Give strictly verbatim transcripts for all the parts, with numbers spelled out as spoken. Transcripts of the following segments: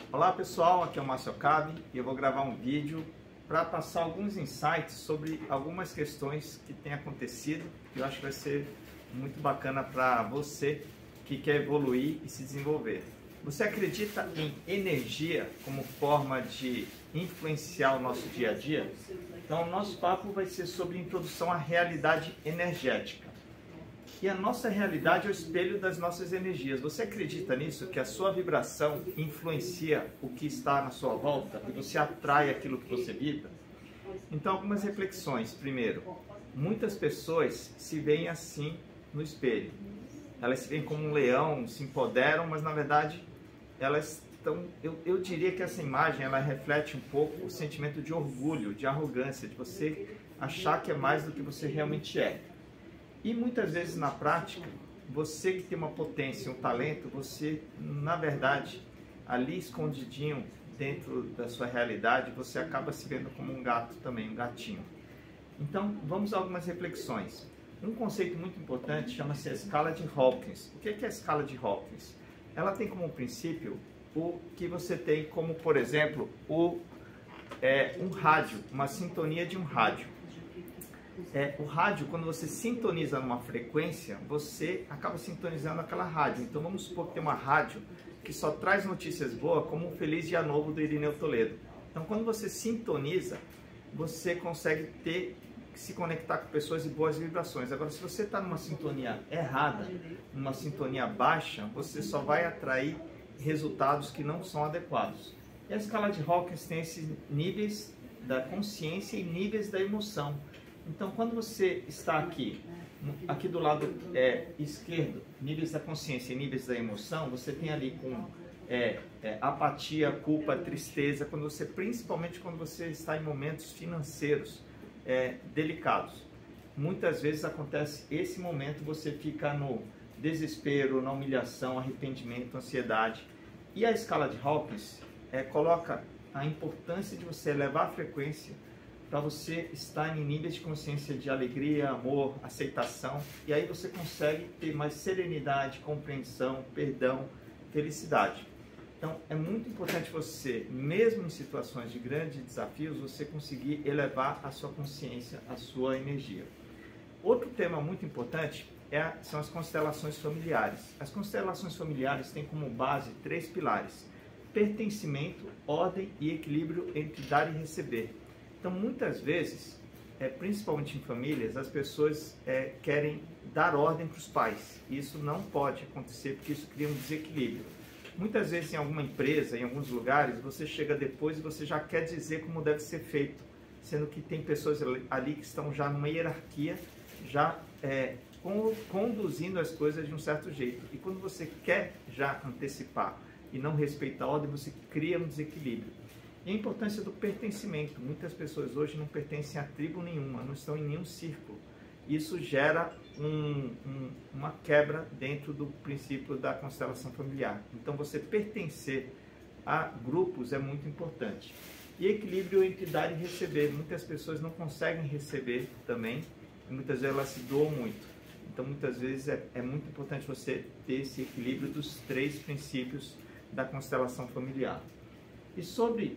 Olá pessoal, aqui é o Márcio Cabe e eu vou gravar um vídeo para passar alguns insights sobre algumas questões que têm acontecido que eu acho que vai ser muito bacana para você que quer evoluir e se desenvolver. Você acredita em energia como forma de influenciar o nosso dia a dia? Então, o nosso papo vai ser sobre introdução à realidade energética. E a nossa realidade é o espelho das nossas energias. Você acredita nisso? Que a sua vibração influencia o que está na sua volta e você atrai aquilo que você vibra? Então, algumas reflexões. Primeiro, muitas pessoas se veem assim no espelho. Elas se veem como um leão, se empoderam, mas na verdade elas estão... Eu, eu diria que essa imagem ela reflete um pouco o sentimento de orgulho, de arrogância, de você achar que é mais do que você realmente é. E muitas vezes na prática, você que tem uma potência, um talento, você, na verdade, ali escondidinho dentro da sua realidade, você acaba se vendo como um gato também, um gatinho. Então, vamos a algumas reflexões. Um conceito muito importante chama-se a escala de Hawkins. O que é a escala de Hawkins? Ela tem como princípio o que você tem como, por exemplo, o, é, um rádio, uma sintonia de um rádio. É, o rádio, quando você sintoniza numa frequência, você acaba sintonizando aquela rádio. Então vamos supor que tem uma rádio que só traz notícias boas, como o Feliz Dia Novo do Irineu Toledo. Então quando você sintoniza, você consegue ter, se conectar com pessoas de boas vibrações. Agora, se você está numa sintonia errada, numa sintonia baixa, você só vai atrair resultados que não são adequados. E a escala de Hawkins tem esses níveis da consciência e níveis da emoção. Então, quando você está aqui, aqui do lado é, esquerdo, níveis da consciência e níveis da emoção, você tem ali com é, é, apatia, culpa, tristeza, quando você, principalmente quando você está em momentos financeiros é, delicados. Muitas vezes acontece esse momento, você fica no desespero, na humilhação, arrependimento, ansiedade. E a escala de Hawkins é, coloca a importância de você elevar a frequência para você estar em níveis de consciência de alegria, amor, aceitação, e aí você consegue ter mais serenidade, compreensão, perdão, felicidade. Então, é muito importante você, mesmo em situações de grandes desafios, você conseguir elevar a sua consciência, a sua energia. Outro tema muito importante é, são as constelações familiares. As constelações familiares têm como base três pilares: pertencimento, ordem e equilíbrio entre dar e receber. Então, muitas vezes, é, principalmente em famílias, as pessoas é, querem dar ordem para os pais. Isso não pode acontecer porque isso cria um desequilíbrio. Muitas vezes, em alguma empresa, em alguns lugares, você chega depois e você já quer dizer como deve ser feito, sendo que tem pessoas ali que estão já numa hierarquia, já é, conduzindo as coisas de um certo jeito. E quando você quer já antecipar e não respeitar a ordem, você cria um desequilíbrio. E a importância do pertencimento. Muitas pessoas hoje não pertencem a tribo nenhuma, não estão em nenhum círculo. Isso gera um, um, uma quebra dentro do princípio da constelação familiar. Então, você pertencer a grupos é muito importante. E equilíbrio entre dar e receber. Muitas pessoas não conseguem receber também, e muitas vezes elas se doam muito. Então, muitas vezes é, é muito importante você ter esse equilíbrio dos três princípios da constelação familiar. E sobre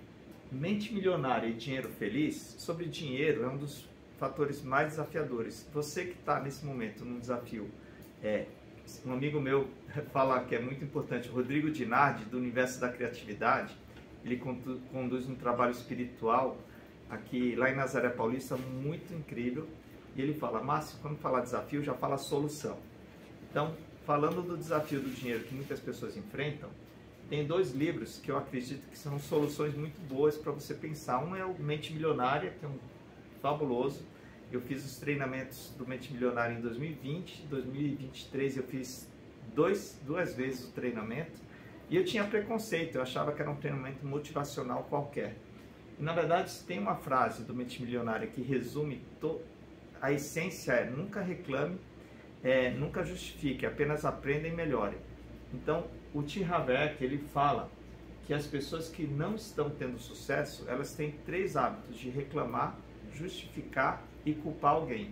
mente milionária e dinheiro feliz, sobre dinheiro é um dos fatores mais desafiadores. Você que está nesse momento num desafio, é, um amigo meu fala que é muito importante, Rodrigo Dinardi, do Universo da Criatividade, ele conduz um trabalho espiritual aqui lá em Nazaré Paulista muito incrível, e ele fala: Márcio, quando falar desafio, já fala solução. Então, falando do desafio do dinheiro que muitas pessoas enfrentam, tem dois livros que eu acredito que são soluções muito boas para você pensar. Um é o Mente Milionária, que é um fabuloso. Eu fiz os treinamentos do Mente Milionária em dois mil e vinte, em dois mil e vinte e três eu fiz dois, duas vezes o treinamento e eu tinha preconceito, eu achava que era um treinamento motivacional qualquer. E, na verdade, tem uma frase do Mente Milionária que resume to... a essência é: nunca reclame, é, nunca justifique, apenas aprenda e melhore. Então, o T. Harv Eker, ele fala que as pessoas que não estão tendo sucesso, elas têm três hábitos: de reclamar, justificar e culpar alguém.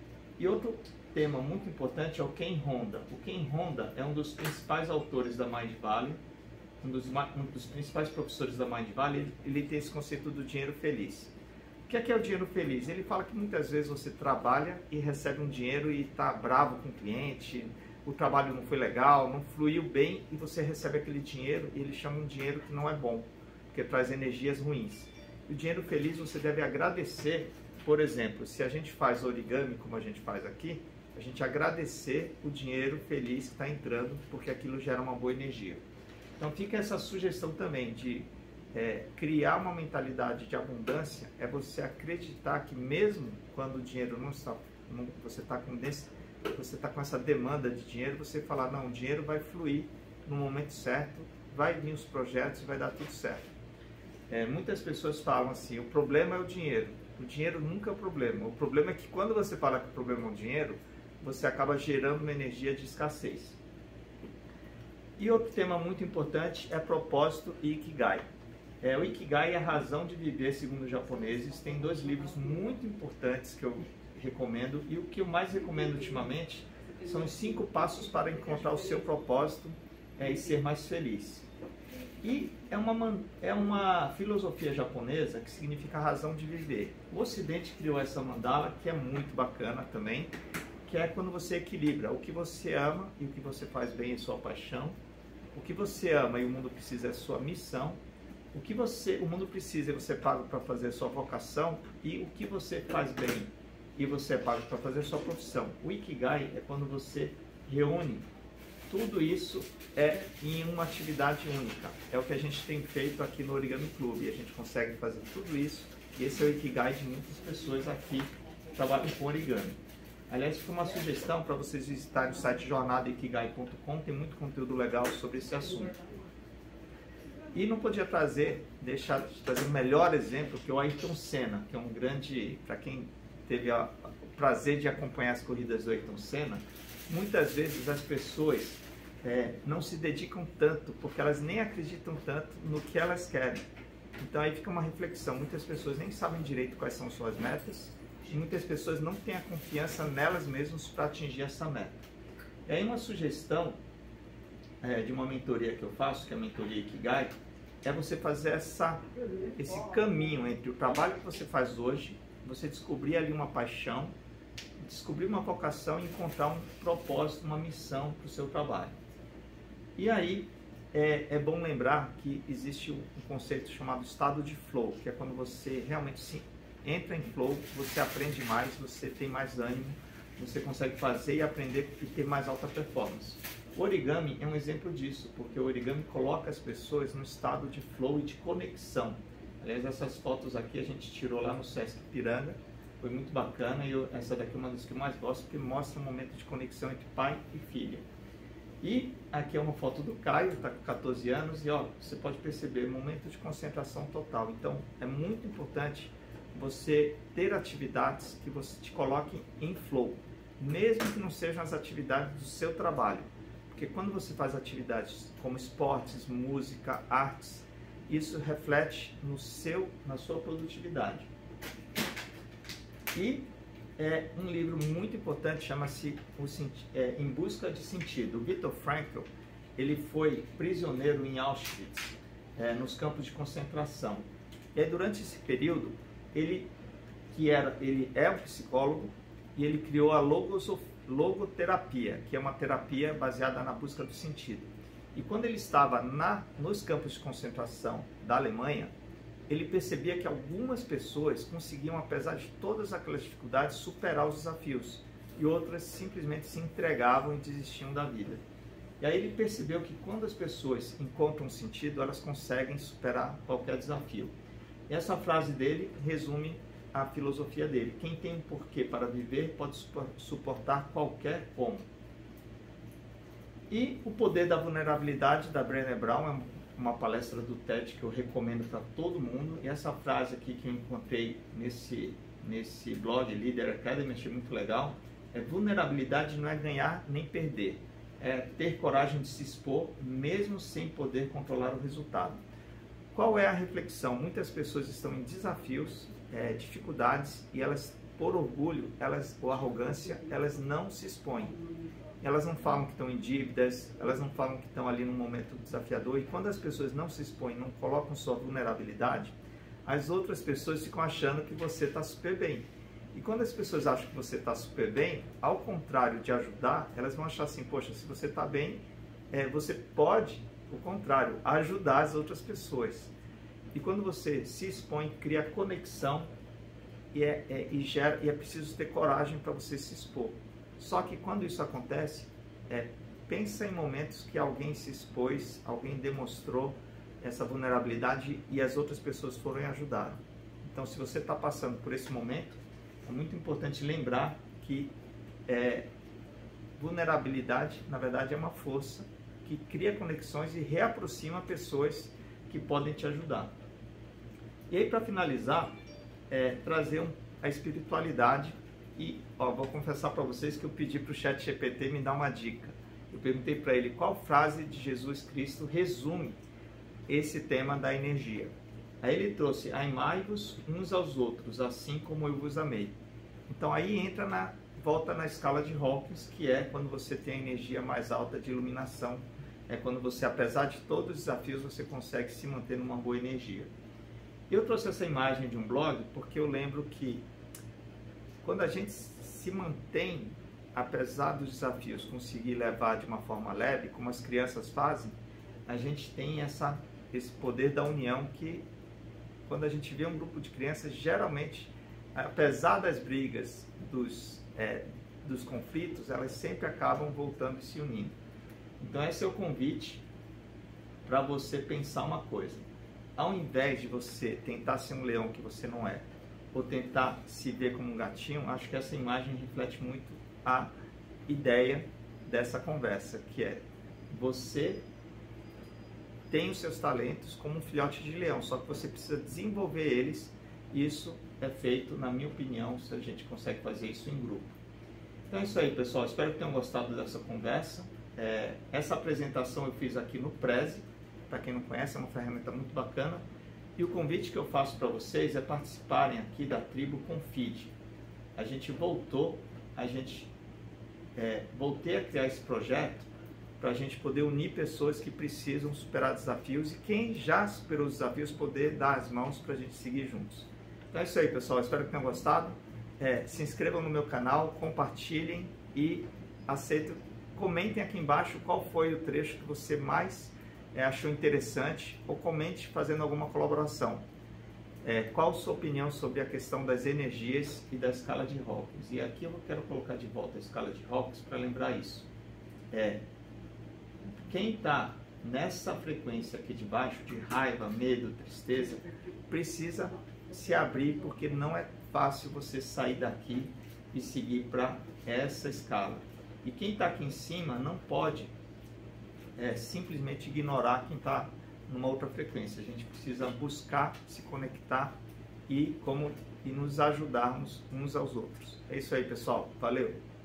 E outro tema muito importante é o Ken Honda. O Ken Honda é um dos principais autores da Mind Valley, um dos, um dos principais professores da Mind Valley, ele, ele tem esse conceito do dinheiro feliz. O que é, que é o dinheiro feliz? Ele fala que muitas vezes você trabalha e recebe um dinheiro e está bravo com o cliente, o trabalho não foi legal, não fluiu bem e você recebe aquele dinheiro e ele chama um dinheiro que não é bom, porque traz energias ruins. O dinheiro feliz você deve agradecer, por exemplo, se a gente faz origami como a gente faz aqui, a gente agradecer o dinheiro feliz que está entrando, porque aquilo gera uma boa energia. Então fica essa sugestão também de É, criar uma mentalidade de abundância, é você acreditar que mesmo quando o dinheiro não está, não, você está com desse, você está com essa demanda de dinheiro, você falar, não, o dinheiro vai fluir no momento certo, vai vir os projetos e vai dar tudo certo. É, muitas pessoas falam assim, o problema é o dinheiro. O dinheiro nunca é o problema. O problema é que quando você fala que o problema é o dinheiro, você acaba gerando uma energia de escassez. E outro tema muito importante é propósito e Ikigai. É, o Ikigai é a razão de viver, segundo os japoneses. Tem dois livros muito importantes que eu recomendo, e o que eu mais recomendo ultimamente são os cinco passos para encontrar o seu propósito é, e ser mais feliz. E é uma, é uma filosofia japonesa que significa razão de viver. O Ocidente criou essa mandala, que é muito bacana também, que é quando você equilibra o que você ama e o que você faz bem é sua paixão, o que você ama e o mundo precisa é sua missão, o que você, o mundo precisa e você paga para fazer a sua vocação, e o que você faz bem e você é pago para fazer a sua profissão. O Ikigai é quando você reúne tudo isso é em uma atividade única. É o que a gente tem feito aqui no Origami Club. A gente consegue fazer tudo isso, e esse é o Ikigai de muitas pessoas aqui que trabalham com origami. Aliás, fica uma sugestão para vocês visitarem o site jornada ikigai ponto com, tem muito conteúdo legal sobre esse assunto. E não podia trazer, deixar de trazer o melhor exemplo, que é o Ayrton Senna, que é um grande, para quem teve a, o prazer de acompanhar as corridas do Ayrton Senna, muitas vezes as pessoas é, não se dedicam tanto, porque elas nem acreditam tanto no que elas querem. Então aí fica uma reflexão, muitas pessoas nem sabem direito quais são suas metas, e muitas pessoas não têm a confiança nelas mesmas para atingir essa meta. E aí uma sugestão É, de uma mentoria que eu faço, que é a mentoria Ikigai, é você fazer essa, esse caminho entre o trabalho que você faz hoje, você descobrir ali uma paixão, descobrir uma vocação e encontrar um propósito, uma missão para o seu trabalho. E aí é, é bom lembrar que existe um conceito chamado estado de flow, que é quando você realmente se entra em flow, você aprende mais, você tem mais ânimo, você consegue fazer e aprender e ter mais alta performance. O origami é um exemplo disso, porque o origami coloca as pessoas no estado de flow e de conexão. Aliás, essas fotos aqui a gente tirou lá no Sesc Ipiranga, foi muito bacana, e eu, essa daqui é uma das que eu mais gosto, porque mostra um momento de conexão entre pai e filha. E aqui é uma foto do Caio, está com quatorze anos, e ó, você pode perceber, momento de concentração total. Então, é muito importante você ter atividades que você te coloquem em flow, mesmo que não sejam as atividades do seu trabalho. Porque quando você faz atividades como esportes, música, artes, isso reflete no seu, na sua produtividade. E é um livro muito importante, chama-se é, Em Busca de Sentido. O Viktor Frankl, ele foi prisioneiro em Auschwitz, é, nos campos de concentração. E aí, durante esse período, ele, que era, ele é um psicólogo, e ele criou a logosofia, logoterapia, que é uma terapia baseada na busca do sentido. E quando ele estava na, nos campos de concentração da Alemanha, ele percebia que algumas pessoas conseguiam, apesar de todas aquelas dificuldades, superar os desafios, e outras simplesmente se entregavam e desistiam da vida. E aí ele percebeu que quando as pessoas encontram sentido, elas conseguem superar qualquer desafio. E essa frase dele resume a filosofia dele. Quem tem um porquê para viver pode suportar qualquer como. E o poder da vulnerabilidade, da Brené Brown, é uma palestra do TED que eu recomendo para todo mundo. E essa frase aqui que eu encontrei nesse, nesse blog Leader Academy, achei muito legal, é: vulnerabilidade não é ganhar nem perder, é ter coragem de se expor mesmo sem poder controlar o resultado. Qual é a reflexão? Muitas pessoas estão em desafios, É, dificuldades, e elas, por orgulho, elas, ou arrogância, elas não se expõem. elas não falam que estão em dívidas, elas não falam que estão ali num momento desafiador. E quando as pessoas não se expõem, não colocam sua vulnerabilidade, as outras pessoas ficam achando que você está super bem. E quando as pessoas acham que você está super bem, ao contrário de ajudar, elas vão achar assim, poxa, se você está bem, é, você pode, o contrário, ajudar as outras pessoas. E quando você se expõe, cria conexão e é, é, e gera, e é preciso ter coragem para você se expor. Só que quando isso acontece, é, pensa em momentos que alguém se expôs, alguém demonstrou essa vulnerabilidade e as outras pessoas foram e ajudaram. Então, se você está passando por esse momento, é muito importante lembrar que é, vulnerabilidade, na verdade, é uma força que cria conexões e reaproxima pessoas que podem te ajudar. E aí, para finalizar, é, trazer um, a espiritualidade. E ó, vou confessar para vocês que eu pedi para o chat G P T me dar uma dica. Eu perguntei para ele qual frase de Jesus Cristo resume esse tema da energia. Aí ele trouxe: amai-vos uns aos outros, assim como eu vos amei. Então aí entra na volta na escala de Hawkins, que é quando você tem a energia mais alta de iluminação. É quando você, apesar de todos os desafios, você consegue se manter numa boa energia. Eu trouxe essa imagem de um blog porque eu lembro que quando a gente se mantém, apesar dos desafios, conseguir levar de uma forma leve, como as crianças fazem, a gente tem essa, esse poder da união que, quando a gente vê um grupo de crianças, geralmente, apesar das brigas, dos, é, dos conflitos, elas sempre acabam voltando e se unindo. Então esse é o convite para você pensar uma coisa. Ao invés de você tentar ser um leão que você não é, ou tentar se ver como um gatinho, acho que essa imagem reflete muito a ideia dessa conversa, que é: você tem os seus talentos como um filhote de leão, só que você precisa desenvolver eles. Isso é feito, na minha opinião, se a gente consegue fazer isso em grupo. Então é isso aí, pessoal. Espero que tenham gostado dessa conversa. É, essa apresentação eu fiz aqui no Prezi. Para quem não conhece, é uma ferramenta muito bacana. E o convite que eu faço para vocês é participarem aqui da tribo Confide. A gente voltou, a gente é, voltei a criar esse projeto para a gente poder unir pessoas que precisam superar desafios e quem já superou os desafios poder dar as mãos para a gente seguir juntos. Então é isso aí, pessoal. Espero que tenham gostado. É, se inscrevam no meu canal, compartilhem e aceitem, comentem aqui embaixo qual foi o trecho que você mais É, achou interessante, ou comente fazendo alguma colaboração. É, qual a sua opinião sobre a questão das energias e da escala de Hawkins? E aqui eu quero colocar de volta a escala de Hawkins para lembrar isso. É, quem está nessa frequência aqui de baixo, de raiva, medo, tristeza, precisa se abrir, porque não é fácil você sair daqui e seguir para essa escala. E quem está aqui em cima não pode É, simplesmente ignorar quem está numa outra frequência. A gente precisa buscar se conectar e, como, e nos ajudarmos uns aos outros. É isso aí, pessoal. Valeu!